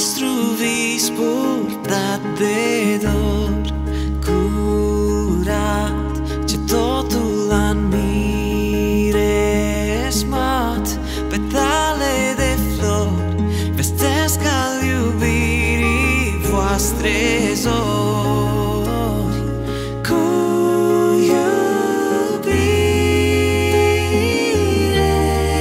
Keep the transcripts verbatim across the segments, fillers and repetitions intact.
nostru vis purtat de dor, curat, ce totul a înmiresmat. Petale de flori vestesc al iubirii voastre zori. Cu iubire,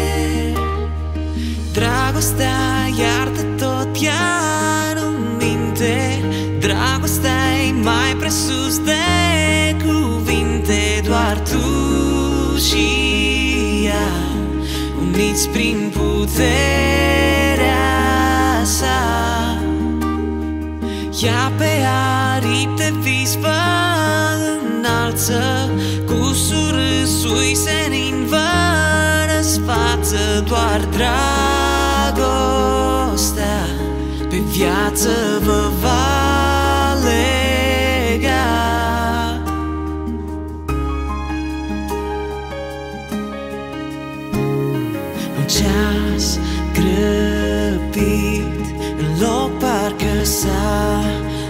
dragostea iartă tot, ea nu minte. Dragostea-i mai presus de cuvinte, doar tu și ea, uniți prin puterea sa. Ea pe aripi de vis vă înalță, cu surâsui senin vă răsfață. Doar dragostea pe viață vă va lega. Un ceas grăbit, în loc parcă s-a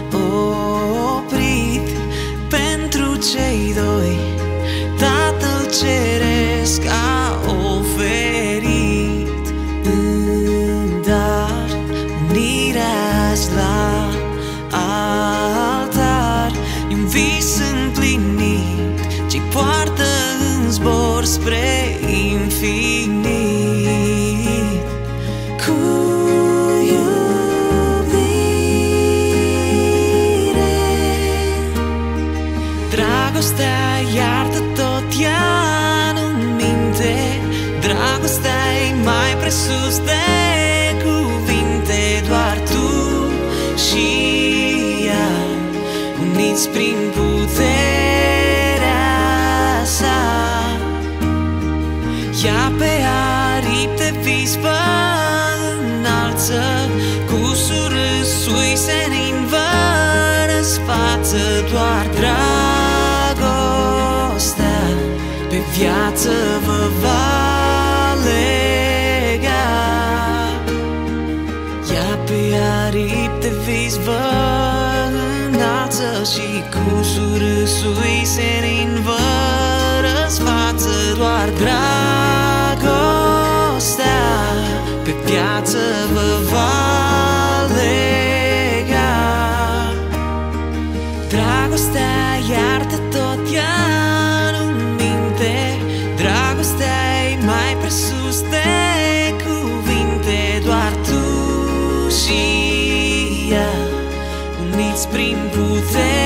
oprit. Pentru cei doi Tatăl Ceresc a oferit în dar unirea-ți la altar. E un vis împlinit ce-i poartă în zbor spre infinit. Cu iubire, dragostea iartă tot, ea nu minte. Dragostea-i mai presus de cuvinte, doar tu și ea, uniți prin puterea sa. Ea pe aripi de vis vă înalță, cu surâsui senin vă răsfață. Doar dragostea pe viață vă va lega. Ea pe aripi de vis vă înalță și cu surâsui senin vă răsfață. Doar dragostea pe viață vă va lega. Dragostea iartă tot, ea nu minte. Dragostea-i mai presus de cuvinte, doar tu și ea, uniți prin putere.